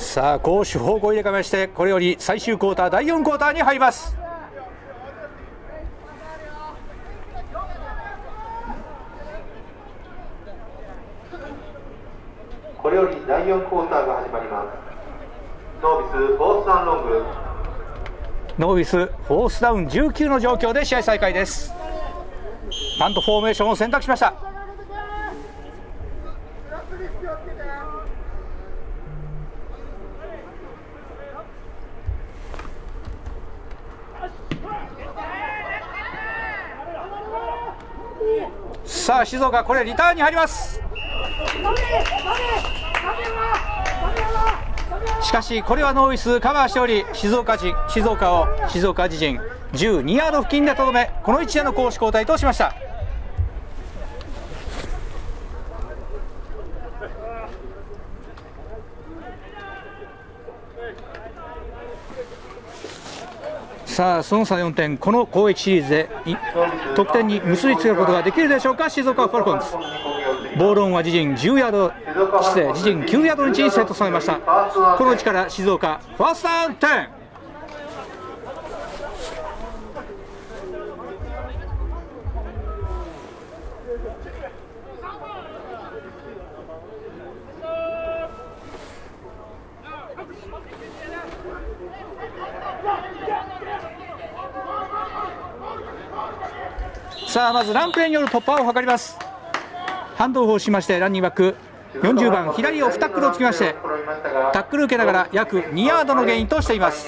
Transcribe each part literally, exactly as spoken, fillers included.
さあ攻守方向入れ替えまして、これより最終クォーターだいよんクォーターに入ります。 これよりだいよんクォーターが始まります。ノービスフォースダウンロング、 ノービスフォースダウンじゅうきゅうの状況で試合再開です。パントフォーメーションを選択しました。さあ静岡、これリターンに入ります。しかしこれはノービスカバーしており、静岡人静岡を静岡自陣じゅうにヤード付近でとどめ、この位置での攻守交代としました。さあその差よんてん、この攻撃シリーズで得点に結びつけることができるでしょうか。静岡ファルコンズ、ボールオンは自陣じゅうヤード、失礼自陣きゅうヤードの位置にセットされました。この位置から静岡ファーストダウンじゅう。さあまずランプレーによる突破を図ります。ハンドオフをしましてランニングバックよんじゅうばん左オフタックルをつきまして、タックル受けながら約にヤードのゲインとしています。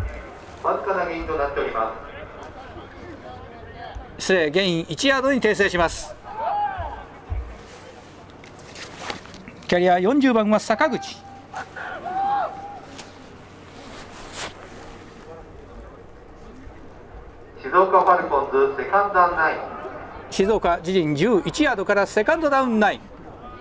失礼、ゲインいちヤードに訂正します。キャリアよんじゅうばんは坂口。 静岡ファルコンズセカンドダウンナイン、 静岡自陣じゅういちヤードからセカンドダウンナイン。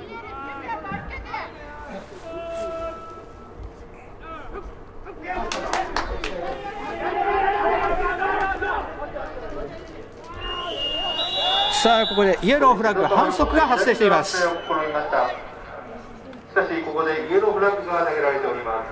さあここでイエローフラッグ、反則が発生しています。しかしここでイエローフラッグが投げられております。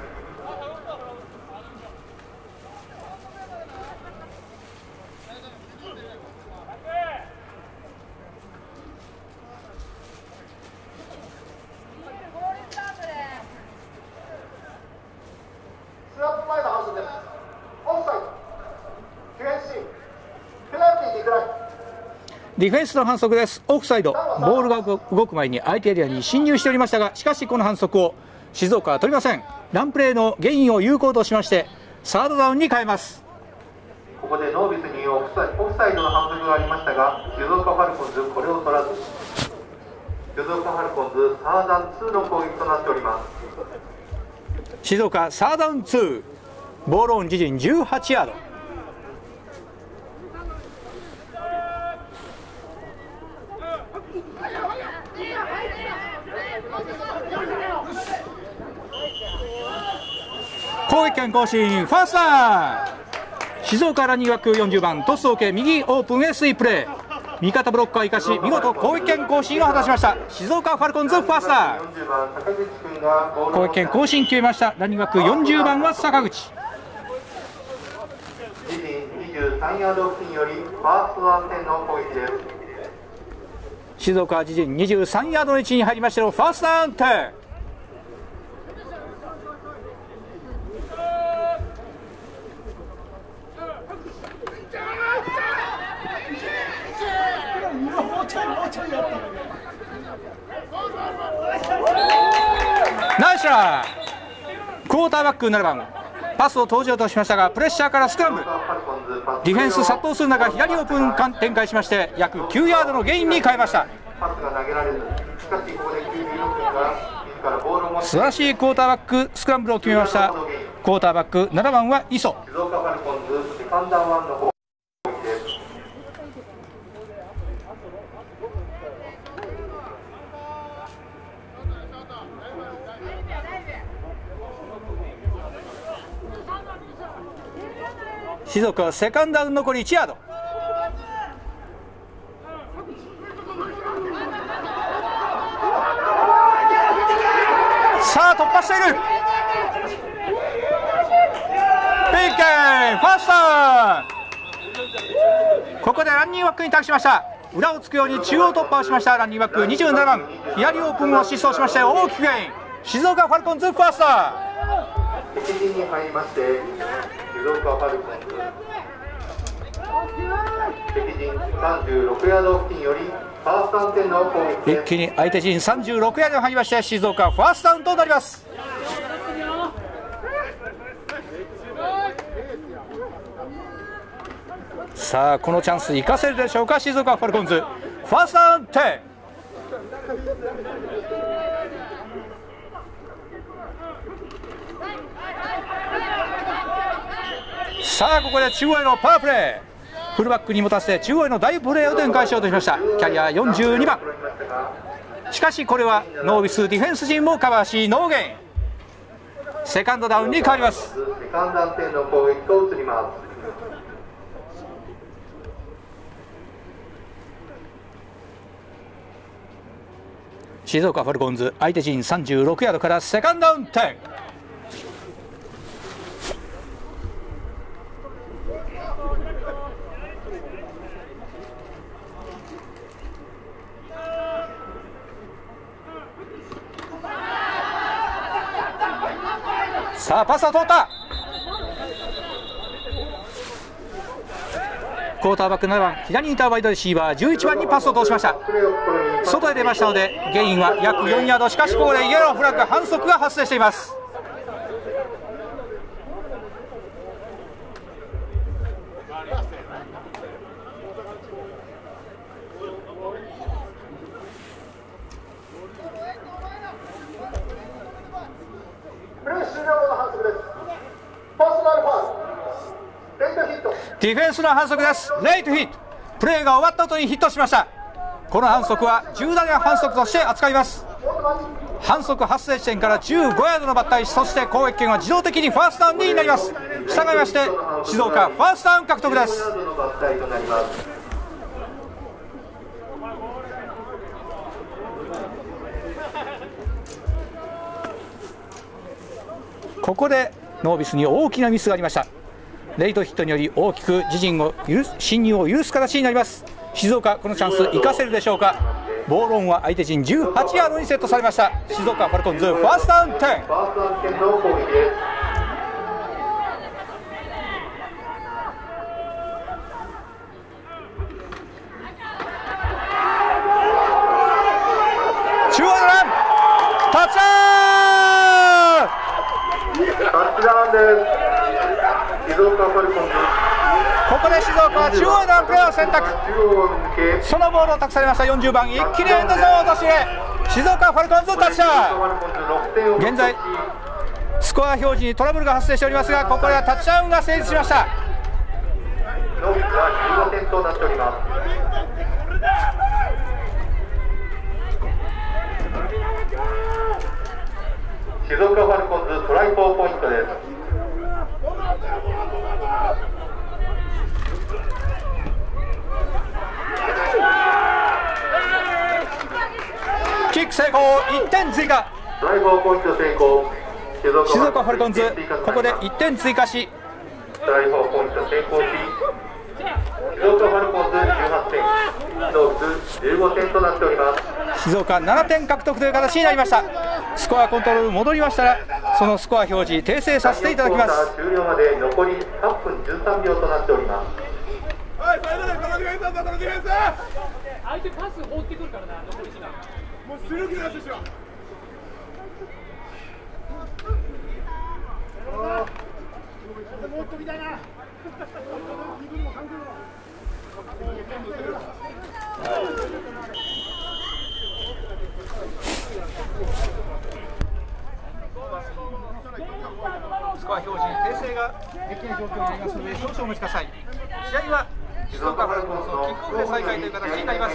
ディフェンスの反則です。オフサイド、ボールが動く前に相手エリアに侵入しておりましたが、しかしこの反則を静岡は取りません。ランプレーのゲインを有効としましてサードダウンに変えます。 ここでノービスにオフサイド、オフサイドの反則がありましたが、静岡ファルコンズこれを取らず、静岡ファルコンズサーダウンにの攻撃となっております。 静岡サーダウンに、ボールオン自陣じゅうはちヤード。攻撃権更新、ファーストダウン。静岡ランニングバックよんじゅうばんトスを受け右オープンへスイープレー、味方ブロッカー生かし見事攻撃権更新を果たしました。静岡ファルコンズファーストダウン。攻撃権更新決めました。ランニングバックよんじゅうばんは坂口。 自陣にじゅうさんヤード付近よりファーストダウン点の攻撃です。 静岡自陣にじゅうさんヤードの位置に入りましてのファーストダウン点。ナイスラー。クォーターバックななばんパスを投じようとしましたが、プレッシャーからスクランブル、ディフェンス殺到する中左オープン展開しまして約きゅうヤードのゲインに変えました。素晴らしいクォーターバックスクランブルを決めました。クォーターバックななばんは磯。静岡はセカンドダウン残りいちヤード。さあ突破している。 こでランニングバックに託しました。裏をつくように中央突破をしました。ランニングバックにじゅうななばん左オープンを疾走しまして大きくゲイン。静岡ファルコンズファースター。 敵陣に入りまして静岡ファルコンズ敵陣さんじゅうろくヤード付近よりファーストダウン点の攻撃です。 一気に相手陣さんじゅうろくヤードに入りまして静岡ファーストダウンとなります。さあこのチャンス生かせるでしょうか静岡ファルコンズ。ファーストダウン点。さあここで中央へのパワープレー。フルバックに持たせて中央への大プレーを展開しようとしました。キャリアよんじゅうにばん。しかしこれはノービスディフェンス陣もカバーしノーゲイン。セカンドダウンに変わります。 セカンドダウン点の攻撃と移ります。 静岡ファルコンズ相手陣さんじゅうろくヤードからセカンドダウン点。さあパスを通った。クォーターバックななばん左インターワイドレシーバーじゅういちばんにパスを通しました。外へ出ましたのでゲインは約よんヤード。しかしここでイエローフラッグ反則が発生しています。ディフェンスの反則です。レイトヒット。プレーが終わった後にヒットしました。この反則は重大な反則として扱います。反則発生地点からじゅうごヤードの抜体、そして攻撃権は自動的にファーストダウンになります。従いまして静岡ファーストダウン獲得です。ここでノービスに大きなミスがありました。レイトヒットにより大きく自陣を許す侵入を許す形になります。静岡このチャンス生かせるでしょうか。ボールオンは相手陣じゅうはちヤードにセットされました。静岡ファルコンズファーストダウン点。中央のランタッチダウン。 タッチダウンです。静岡ファルコンズ。 ここで静岡は中央へのプレーを選択。そのボールを託されましたよんじゅうばん一気にエンドゾーンを落とし入れ。静岡ファルコンズタッチダウン。現在スコア表示にトラブルが発生しておりますが、ここではタッチダウンが成立しました。 ノービスはじゅうごてんとなっております。静岡ファルコンズトライフォーポイントです。 キック成功、いってん追加。 トライフォーポイント成功。 静岡ファルコンズここでいってん追加しトライフォーポイント成功し静岡ファルコンズじゅうはってんノービスじゅうごてんとなっております。 静岡ななてん獲得という形になりました。スコアコントロール戻りましたらそのスコア表示訂正させていただきます。 終了まで残りはっぷんじゅうさんびょうとなっております。 はい、それぞれこのディフェンスだ、このディフェンス。相手パス放ってくるからな、残り時間。もうする気なしでしょ。もっと見たいな。 スコア表示に訂正ができない状況になりますので少々お待ちください。試合は静岡ファルコンズのキックオフで再開という形になります。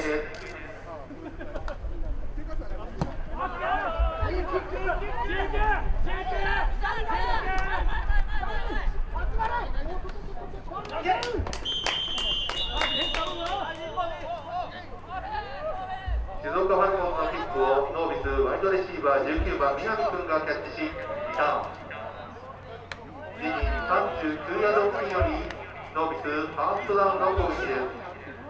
静岡ファルコンズのキックをノービスワイドレシーバーじゅうきゅうばん南君がキャッチしリターン。自陣さんじゅうきゅうヤード付近よりノービスファーストダウンの攻撃です。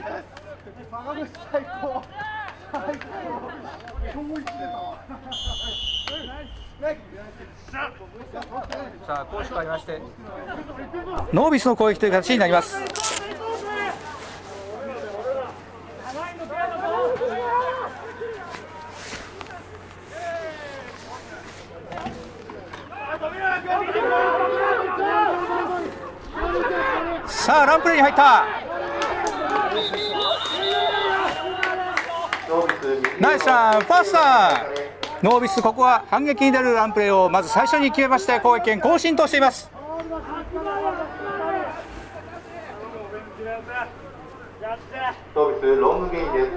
さあ攻守変わりましてノービスの攻撃という形になります。さあランプレーに入った。ナイスランファースター。ノービスここは反撃に出るランプレーをまず最初に決めまして攻撃権更新としています。 ノービスロングゲインです。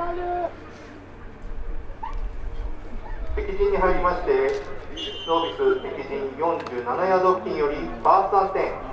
敵陣に入りましてノービス敵陣よんじゅうななヤード付近よりファーストアンテン。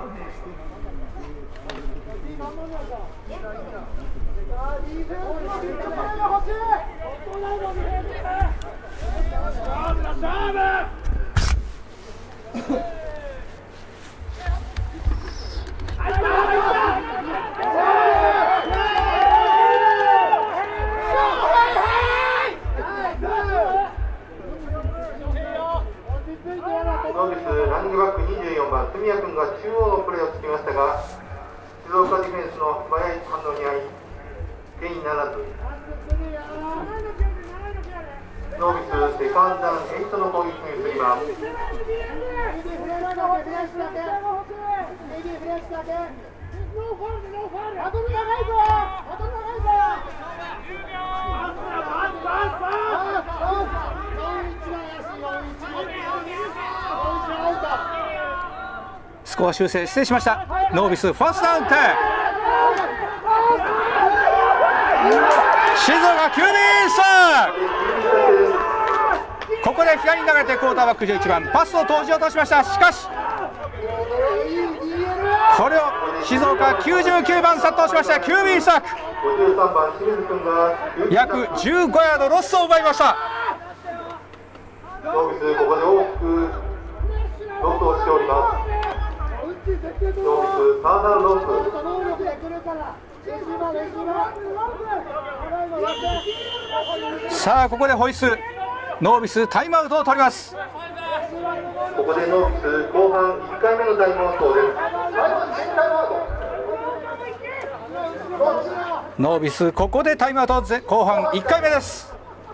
ノービスランニングバックにじゅうよんばん住谷君が中央のプレーをつきましたが静岡ディフェンスの素早い反応にあいゲインならず。ノービスセカンドダウンエイトの攻撃に移ります。 スコア修正失礼しました。ノービスファーストダウンテン。静岡キュービースここで左に流れてクォーターバックじゅういちばんパスを投じようとしました。しかしこれを静岡きゅうじゅうきゅうばん殺到しましたキュービースタック。約じゅうごヤードロスを奪いました。 ノービスここで大きくロスをしております。ノービスサーダーロス。 さあここでホイッスル。ノービスタイムアウトを取ります。 ここでノービス後半いっかいめのタイムアウトです。 ノービスここでタイムアウト後半いっかいめです。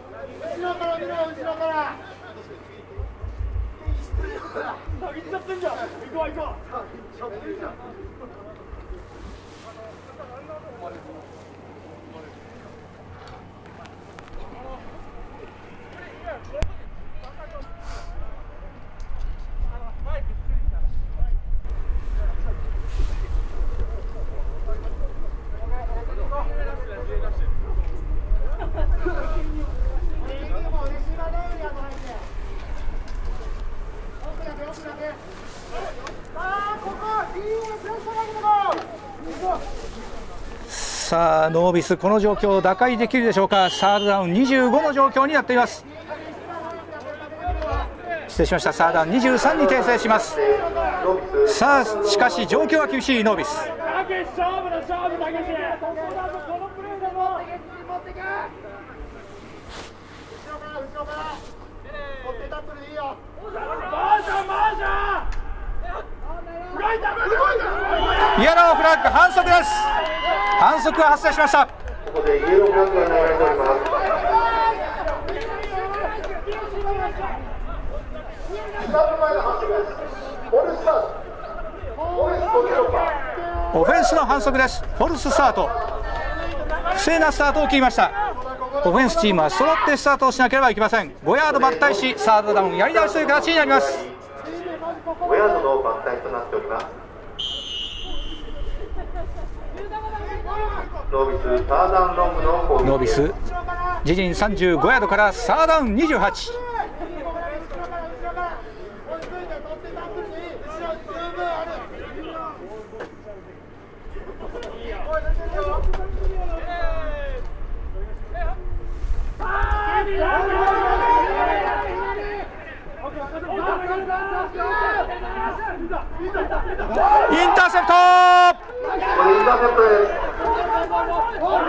さあノービスこの状況を打開できるでしょうか。サードダウンにじゅうごの状況になっています。失礼しました。サードダウンにじゅうさんに訂正します。さあしかし状況は厳しいノービス。イエローフラッグ反則です。反則が発生しました。 ここでイエローフラッグが流れております。 オフェンスの反則です。フォルススタート。不正なスタートを切りました。オフェンスチームは揃ってスタートをしなければいけません。ごヤード抜体しサードダウンやり直しという形になります。 ごヤードの抜体となっております。ノービスサーダウンロングの攻撃。 ノービス自陣さんじゅうごヤードからサーダウンにじゅうはち。インターセプト。 これインターセプトです。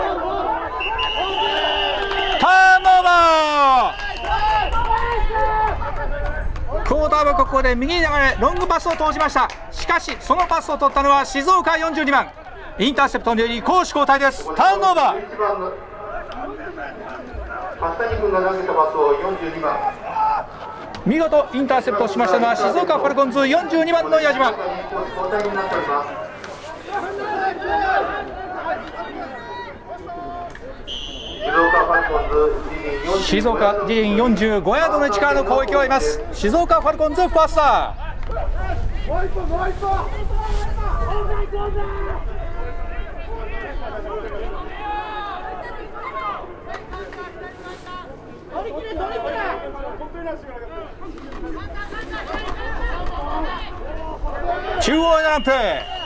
クォーターバック、ここで右に流れロングパスを投じました。しかしそのパスを取ったのは静岡よんじゅうにばん。インターセプトにより攻守交代です。ターンオーバー。 増谷君が投げたパスをよんじゅうにばん、 見事インターセプトしましたのは静岡ファルコンズよんじゅうにばんの矢島。静岡自陣よんじゅうごヤードの位置からの攻撃を終えます。静岡ファルコンズファースター。中央へのランプレ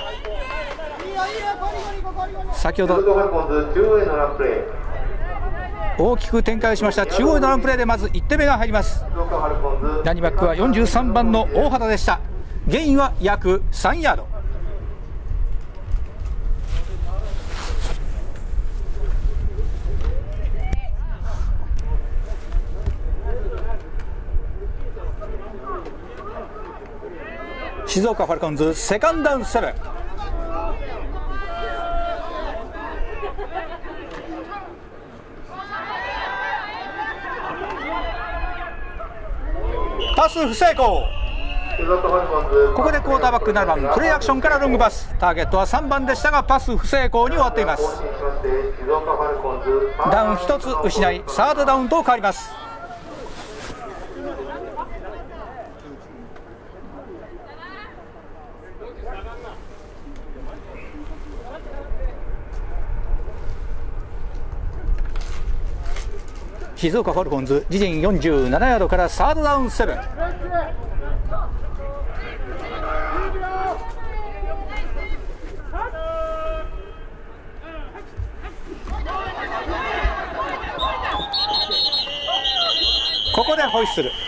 ー。先ほど大きく展開しました中央へのランプレーでまずいってんめが入ります。ランニングバックはよんじゅうさんばんの大畑でした。ゲインは約さんヤード。静岡ファルコンズセカンドダウンセブン。パス不成功。ここでクォーターバックななばんプレーアクションからロングパス。ターゲットはさんばんでしたがパス不成功に終わっています。ダウンひとつ失いサードダウンと変わります。静岡ファルコンズ自陣よんじゅうななヤードからサードダウンセブン。ここでホイッスル。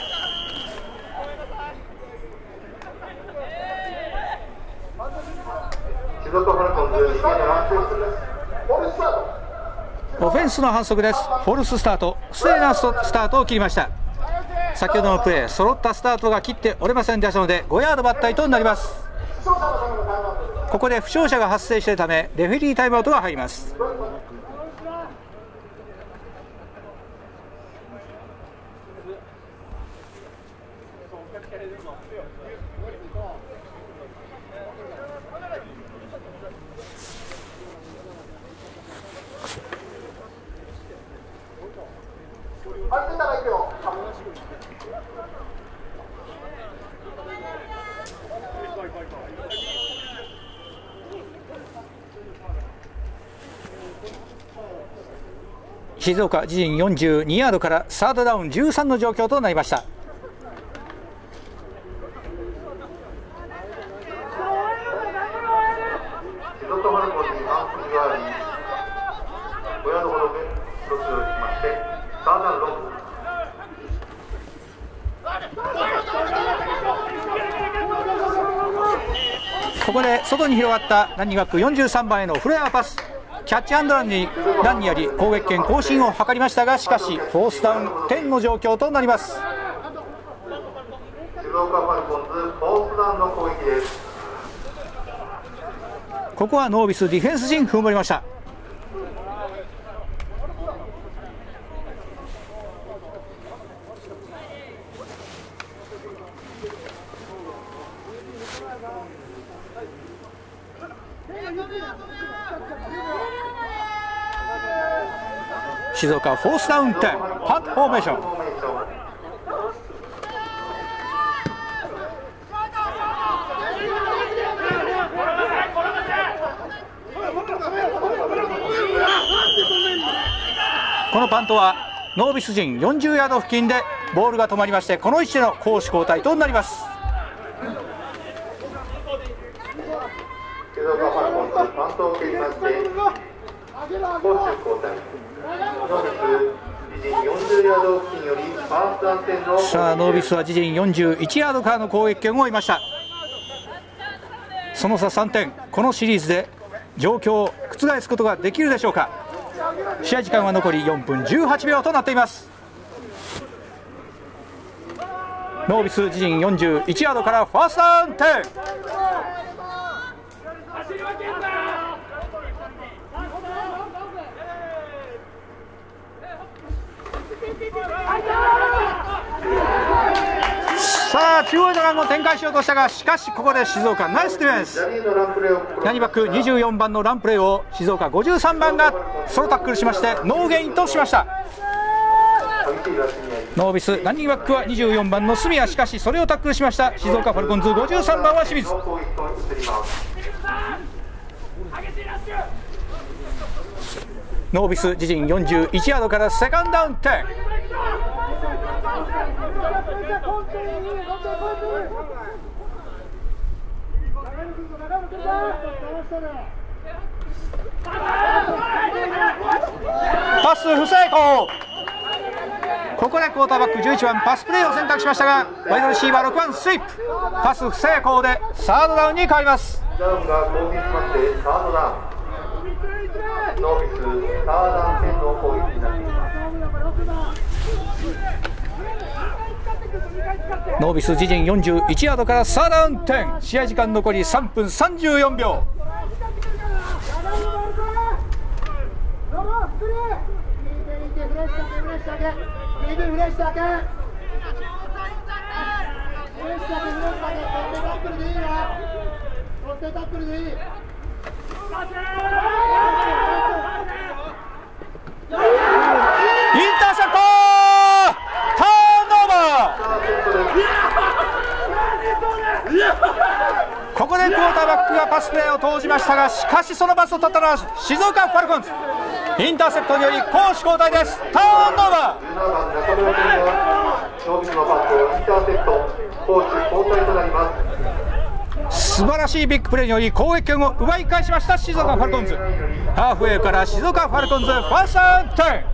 静岡ファルコンズにかいのランプレーです。 オフェンスの反則です。フォルススタート、不正なスタートを切りました。先ほどのプレー揃ったスタートが切っておれませんでしたのでごヤード抜体となります。ここで負傷者が発生しているためレフェリータイムアウトが入ります。静岡自陣よんじゅうにヤードからサードダウンじゅうさんの状況となりました。ここで外に広がったランニングバックよんじゅうさんばんへのフレアパス。キャッチアンドランにランにより攻撃権更新を図りましたが、しかしフォースダウンじゅうの状況となります。 静岡ファルコンズフォースダウンの攻撃です。 ここはノービスディフェンス陣踏ん張りました。静岡フォースダウンじゅうパントフォーメーション。このパントはノービス陣よんじゅうヤード付近でボールが止まりまして、この位置での攻守交代となります。 静岡ファルコンズパントを蹴りまして攻守交代。 さあノービスは自陣よんじゅういちヤードからの攻撃権を得ました。その差さんてん、このシリーズで状況を覆すことができるでしょうか。試合時間は残りよんぷんじゅうはちびょうとなっています。 ノービス自陣よんじゅういちヤードからファーストダウンテン。さあ中央のランを展開しようとしたが、しかしここで静岡ナイスディフェンス。ヤニバックにじゅうよんばんのランプレーを静岡ごじゅうさんばんがソロタックルしましてノーゲインとしました。ノービスランニングバックはにじゅうよんばんの隅谷、しかしそれをタックルしました静岡ファルコンズごじゅうさんばんは清水。ノービス自陣よんじゅういちヤードからセカンドダウンテン。パス不成功。ここでクォーターバックじゅういちばんパスプレーを選択しましたが、ワイドレシーバーろくばんスイープパス不成功でサードダウンに変わります。 ダウンが攻撃しましてサードダウン、ノービスサードダウン戦の攻撃になっています。 ノービス自陣よんじゅういちヤードからサードダウンテン。試合時間残りさんぷんさんじゅうよんびょう。インターセプトターンオーバー。ここでクォーターバックがパスプレーを投じましたが、しかしそのパスを取ったのは静岡ファルコンズ。インターセプトにより攻守交代です。ターンオーバー。素晴らしいビッグプレーにより攻撃権を奪い返しました静岡ファルコンズ。ハーフウェイから静岡ファルコンズファーストダウンテン。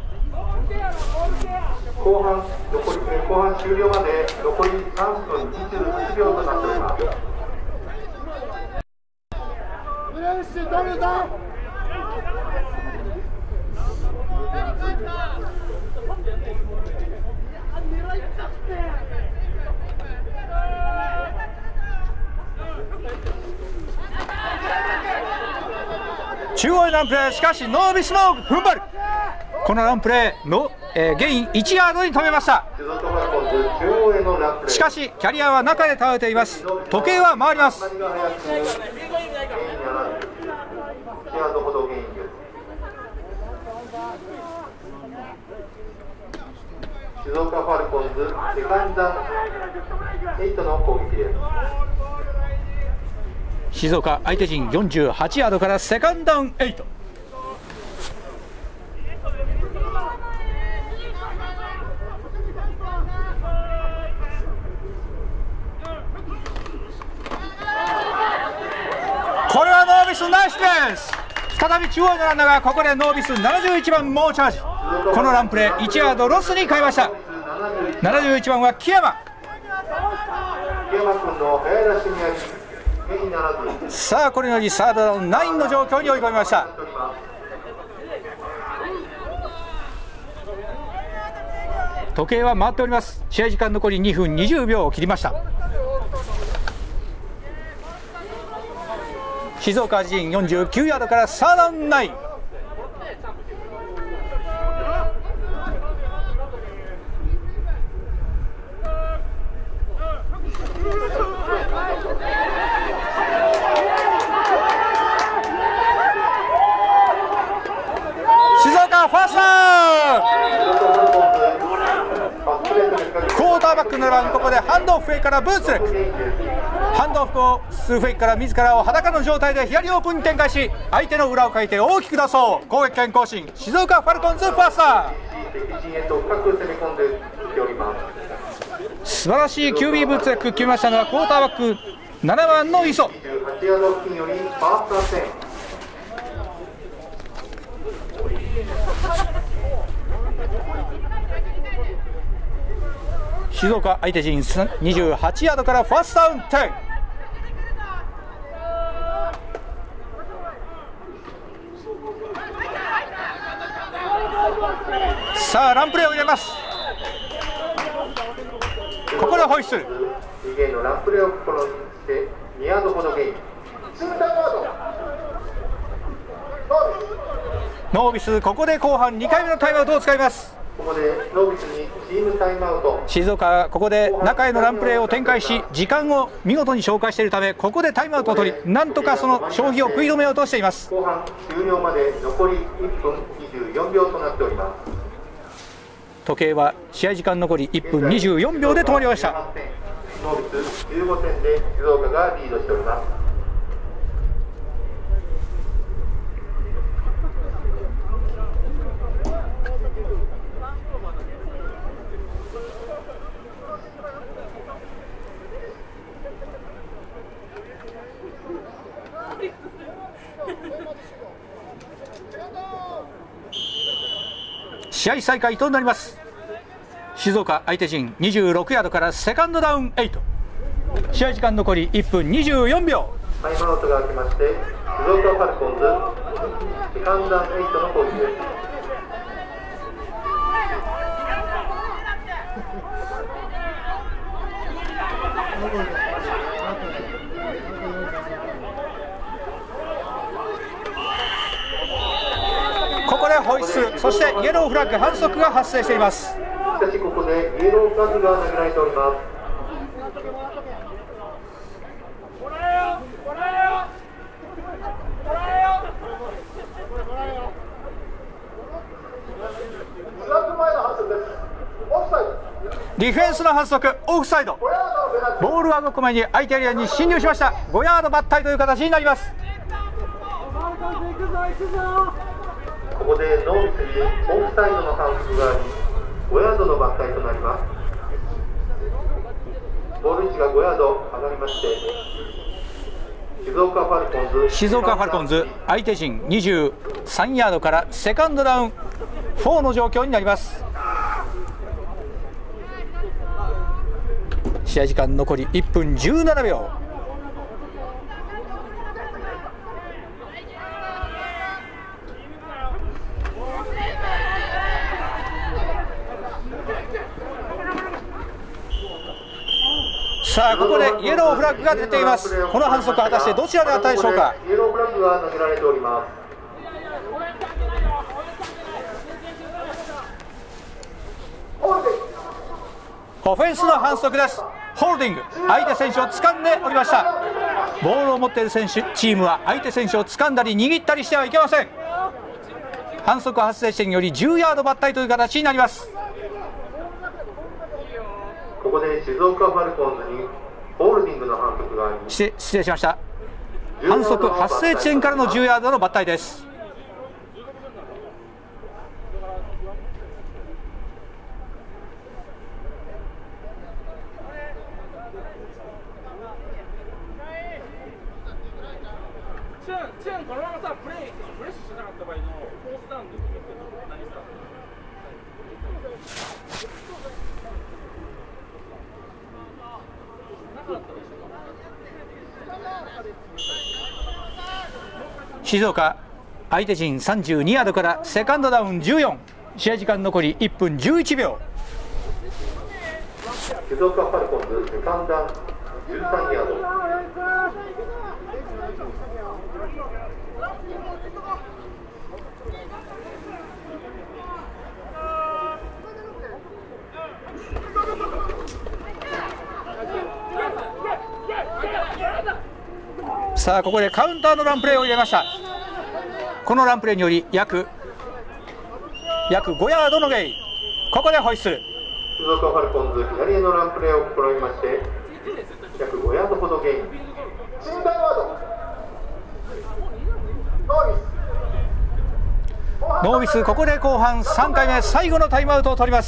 後半残り後半終了まで残りさんぷんにじゅうはちびょうとなっております。 中央のランプレー、しかしノービスも踏ん張る。このランプレーの、えー、ゲインいちヤードに止めました。しかしキャリアは中で倒れています。時計は回ります。 静岡ファルコンズセカンドダウンエイトの攻撃です。 静岡相手陣よんじゅうはちヤードからセカンドダウンエイト。これはノービスナイスディフェンス。再び中央のランナーがここでノービスななじゅういちばん猛チャージ。このランプレーいちヤードロスに変えました。ななじゅういちばんは木山。さあこれによりサードダウンナインの状況に追い込みました。時計は回っております。試合時間残りにふんにじゅうびょうを切りました。静岡自陣よんじゅうきゅうヤードからサードダウンナイン。静岡ファーストダウン。クォーターバックのラン、ここでハンドオフフェイからブーツレック。ハンドオフをスーフェイから自らを裸の状態で左オープンに展開し、相手の裏をかいて大きく出そう。攻撃権更新。静岡ファルコンズファースター。素晴らしい キュービー ブーツレック決めましたのはクォーターバックななばんの磯。静岡相手陣にじゅうはちヤードからファーストダウンテン。さあランプレーを入れます。ここででホイッスル。 にゲームのランプレーを試みしてにヤードほどゲイン。 ノービス、ここで後半にかいめのタイムアウトを使います。 ここでノービスにチームタイムアウト。 静岡、ここで中へのランプレーを展開し、時間を見事に消化しているため、ここでタイムアウトを取り、なんとかその消費を食い止めようとしています。 後半終了まで残りいっぷんにじゅうよんびょうとなっております。 時計は試合時間残りいっぷんにじゅうよんびょうで止まりました。 ノービスじゅうごてんで静岡がリードしております。試合再開となります。静岡相手陣にじゅうろくヤードからセカンドダウンはち。試合時間残りいっぷんにじゅうよんびょう。 タイムアウトが明けまして静岡ファルコンズセカンドダウンはちの攻撃です。 ここでホイッスル、そしてイエローフラッグ、反則が発生しています。 しかしここでイエローフラッグが投げられております。ディフェンスの反則、オフサイド。ボールは動く前に相手エリアに侵入しました。ごヤード抜体という形になります。ここでノーミスにオフサイドの反則がありごヤードの抜体となります。ボール位置がごヤード上がりまして静岡ファルコンズ静岡ファルコンズ相手陣にじゅうさんヤードからセカンドダウンよんの状況になります。試合時間残りいっぷんじゅうななびょう。さあここでイエローフラッグが出ています。この反則果たしてどちらであったでしょうか。 イエローフラッグが投げられております。 オフェンスの反則です。ホールディング、相手選手を掴んでおりました。ボールを持っている選手チームは相手選手を掴んだり握ったりしてはいけません。反則発生地点によりじゅうヤード抜体という形になります。 ここで静岡ファルコンズにホールディングの反則があり失礼、失礼しました。反則発生地点からのじゅうヤードの抜体です。 チェーンこのままさプレイプレッシュしなかった場合のフォースダウンで何さ静岡相手陣さんじゅうにヤードからセカンドダウンじゅうよん。試合時間残りいっぷんじゅういちびょう。静岡ファルコンズセカンドダウンじゅうさんヤード。 さあここでカウンターのランプレーを入れました。このランプレーにより約約ごヤードのゲイン。ここでホイッスル。 静岡ファルコンズ左へのランプレーを試みまして約ごヤードほどゲイン。新タイムアウト。 ノービス、ここで後半さんかいめ最後のタイムアウトを取ります。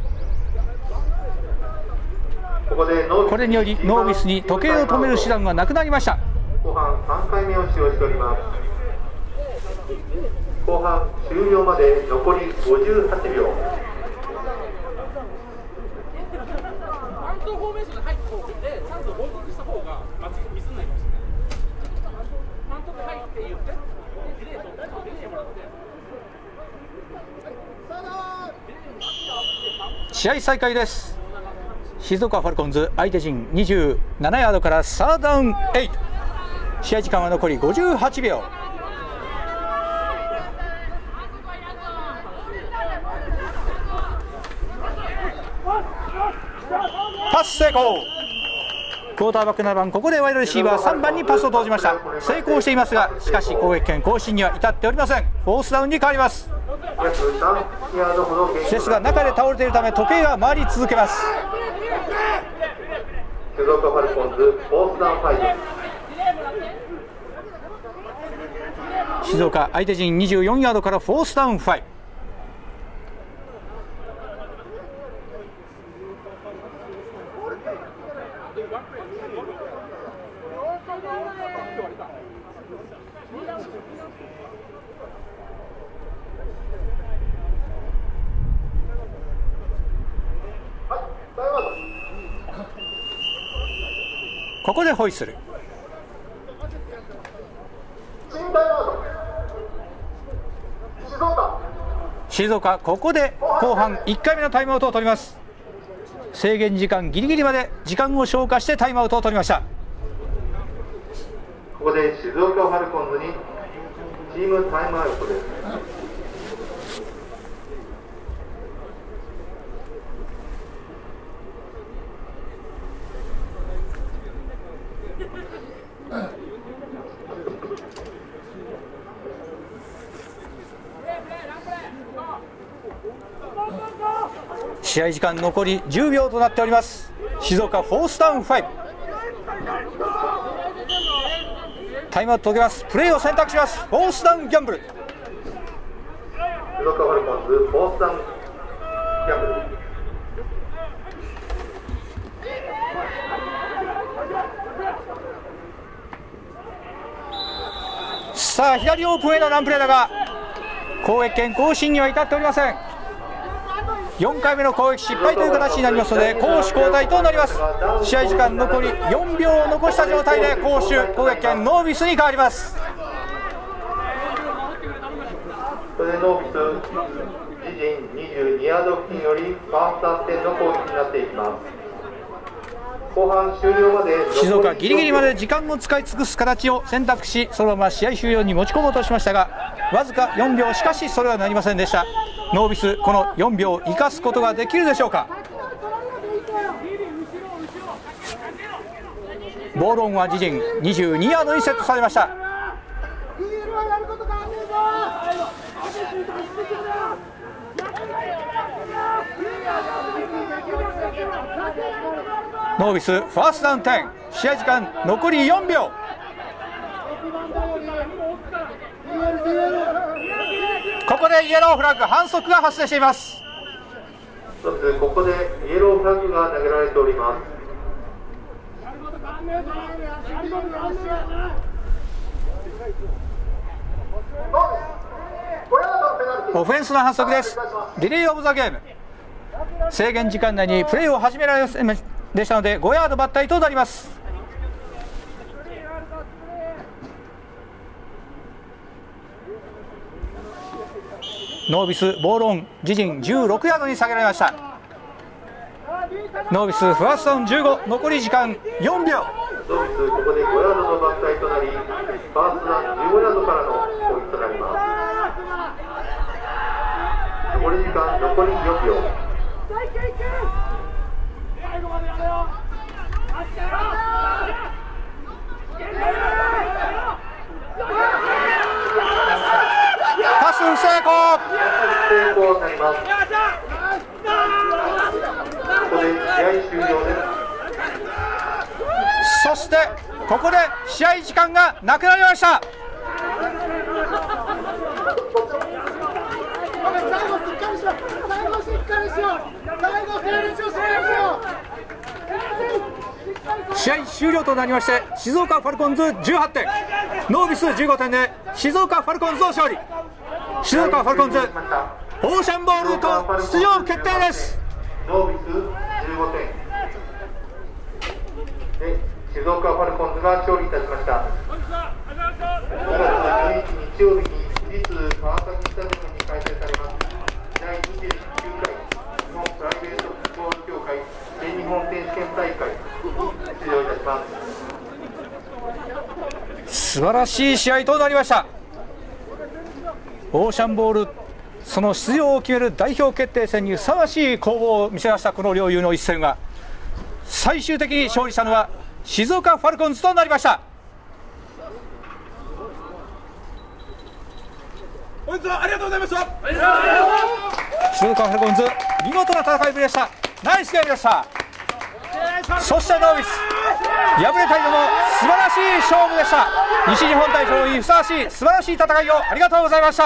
これによりノービスに時計を止める手段がなくなりました。 後半さんかいめを使用しております。後半終了まで残りごじゅうはちびょう。 アウトフォーメーションで入った方でちゃんと報告した方がミスになりますね。監督入って言ってディレートディレーもらって試合再開です。 静岡ファルコンズ相手陣にじゅうななヤードからサードダウンエイト、試合時間は残りごじゅうはちびょう。パス成功。クォーターバックななばん、ここでワイドレシーバーさんばんにパスを投じました。成功していますが、しかし攻撃権更新には至っておりません。フォースダウンに変わります。ですが中で倒れているため時計が回り続けます。 静岡ファルコンズフォースダウンファイブ。 静岡相手陣にじゅうよんヤードからフォースダウンご。ここでホイッスル。静岡、ここで後半いっかいめのタイムアウトを取ります。制限時間ギリギリまで時間を消化してタイムアウトを取りました。 ここで静岡ファルコンズにチームタイムアウトです。 試合時間残りじゅうびょうとなっております。静岡フォースダウンご。タイムアウトを解けます。プレーを選択します。フォースダウンギャンブル。 静岡ファルコンズフォースダウンギャンブル。 さあ左オープンへのランプレーだが攻撃権更新には至っておりません。よんかいめの攻撃失敗という形になりますので攻守交代となります。試合時間残りよんびょうを残した状態で攻守攻撃権ノービスに変わります。 それでノービス自陣にじゅうにヤード付近よりファーストアステンの攻撃になっていきます。後半終了まで静岡ギリギリまで時間を使い尽くす形を選択し、そのまま試合終了に持ち込もうとしましたがわずかよんびょう、しかしそれはなりませんでした。ノービスこのよんびょう生かすことができるでしょうか。ボールオンは自陣にじゅうにヤードにセットされました。ノービスファーストダウンじゅう、試合時間残りよんびょう。ここでイエローフラッグ、反則が発生しています。 そしてここでイエローフラッグが投げられております。 オフェンスの反則です。ディレイオブザゲーム。制限時間内にプレーを始められませんでしたのでごヤード抜体となります。ノービスボールオン自陣じゅうろくヤードに下げられました。ノービスファーストダウンじゅうご、残り時間よんびょう。 ノービスここでごヤードの抜体となりファーストダウンじゅうごヤードからの攻撃となります。残り時間残りよんびょう。 パス成功。 成功になります。ここで試合終了です。 そしてここで試合時間がなくなりました。試合終了となりまして静岡ファルコンズじゅうはってん、ノービスじゅうごてんで静岡ファルコンズの勝利。静岡ファルコンズオーシャンボールと出場決定です。 ノービスじゅうごてんで静岡ファルコンズが勝利いたしました。にがつじゅういちにち日曜日に富士通川崎スタジアムに開催されますだいにじゅうきゅうかい日本プライベートフットボール協会全日本本選手権大会に出場いたします。 素晴らしい試合となりました。オーシャンボール、その出場を決める代表決定戦にふさわしい攻防を見せましたこの両雄の一戦が、最終的に勝利したのは静岡ファルコンズとなりました。 本日はありがとうございました。 静岡ファルコンズ、見事な戦いぶりでした。ナイスゲームでした。そしてノービス、敗れたいのも素晴らしい勝負でした。西日本代表にふさわしい素晴らしい戦いをありがとうございました。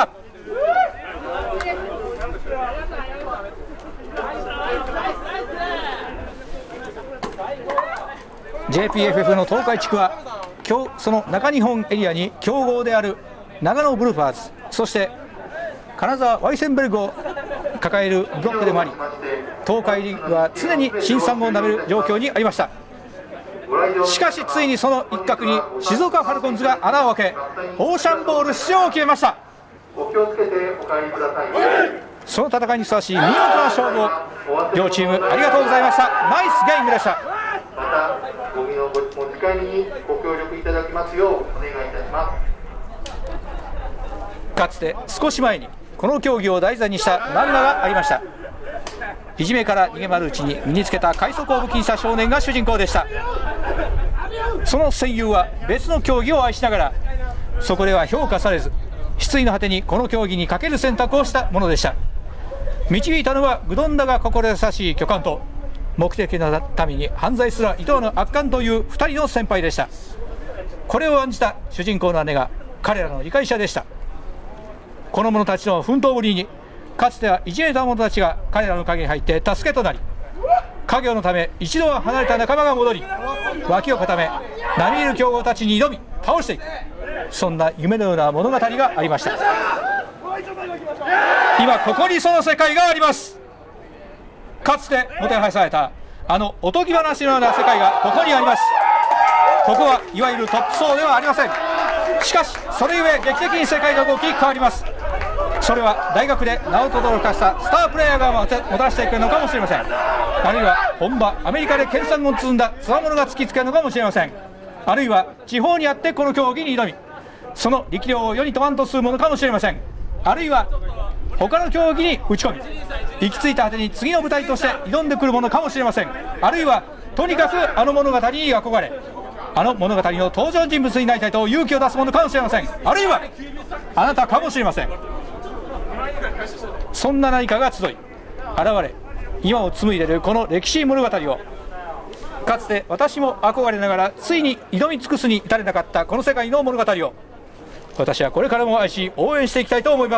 ジェイピーエフエフ の東海地区は今日その中日本エリアに強豪である長野ブルーパーズ、そして金沢ワイセンベルグを抱えるブロックでもあり、東海リーグは常に辛酸をなめる状況にありました。しかしついにその一角に静岡ファルコンズが穴を開け、オーシャンボール出場を決めました。その戦いにふさわしい見事な勝負を両チームありがとうございました。ナイスゲームでした。 またゴミの持ち帰りにご協力いただきますようお願いいたします。 かつて少し前にこの競技を題材にした漫画がありました。いじめから逃げ回るうちに身につけた快速を武器にした少年が主人公でした。その戦友は別の競技を愛しながら、そこでは評価されず失意の果てにこの競技にかける選択をしたものでした。導いたのは愚鈍だが心優しい巨漢と、目的のために犯罪すら厭わぬ悪漢というふたりの先輩でした。これを案じた主人公の姉が彼らの理解者でした。この者たちの奮闘ぶりに、かつてはいじめた者たちが彼らの陰に入って助けとなり、家業のため一度は離れた仲間が戻り、脇を固め並みいる強豪たちに挑み倒していく、そんな夢のような物語がありました。今ここにその世界があります。かつてもてはやされたあのおとぎ話のような世界がここにあります。ここはいわゆるトップ層ではありません。しかしそれゆえ劇的に世界が動き変わります。それは大学で名を轟かしたスタープレイヤーがもたらしてくるのかもしれません。あるいは本場アメリカで研鑽を積んだつわものが突きつけるのかもしれません。あるいは地方にあってこの競技に挑み、その力量を世に問わんとするものかもしれません。あるいは他の競技に打ち込み、行き着いた果てに次の舞台として挑んでくるものかもしれません。あるいはとにかくあの物語に憧れ、あの物語の登場人物になりたいと勇気を出すものかもしれません。あるいはあなたかもしれません。そんな何かが集い現れ、今を紡いでいるこの歴史物語を、かつて私も憧れながらついに挑み尽くすに至れなかったこの世界の物語を、私はこれからも愛し応援していきたいと思います。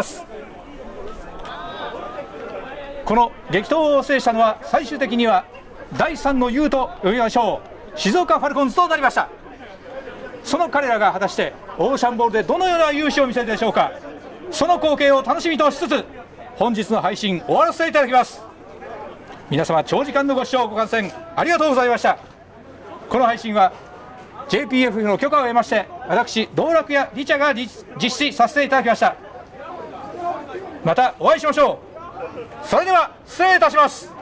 この激闘を制したのは最終的にはだいさんの雄と呼びましょう、静岡ファルコンズとなりました。その彼らが果たしてオーシャンボールでどのような勇姿を見せるでしょうか。その光景を楽しみとしつつ本日の配信終わらせていただきます。皆様長時間のご視聴ご観戦ありがとうございました。この配信は ジェイピーエフ の許可を得まして私道楽やリチャが実施させていただきました。またお会いしましょう。それでは失礼いたします。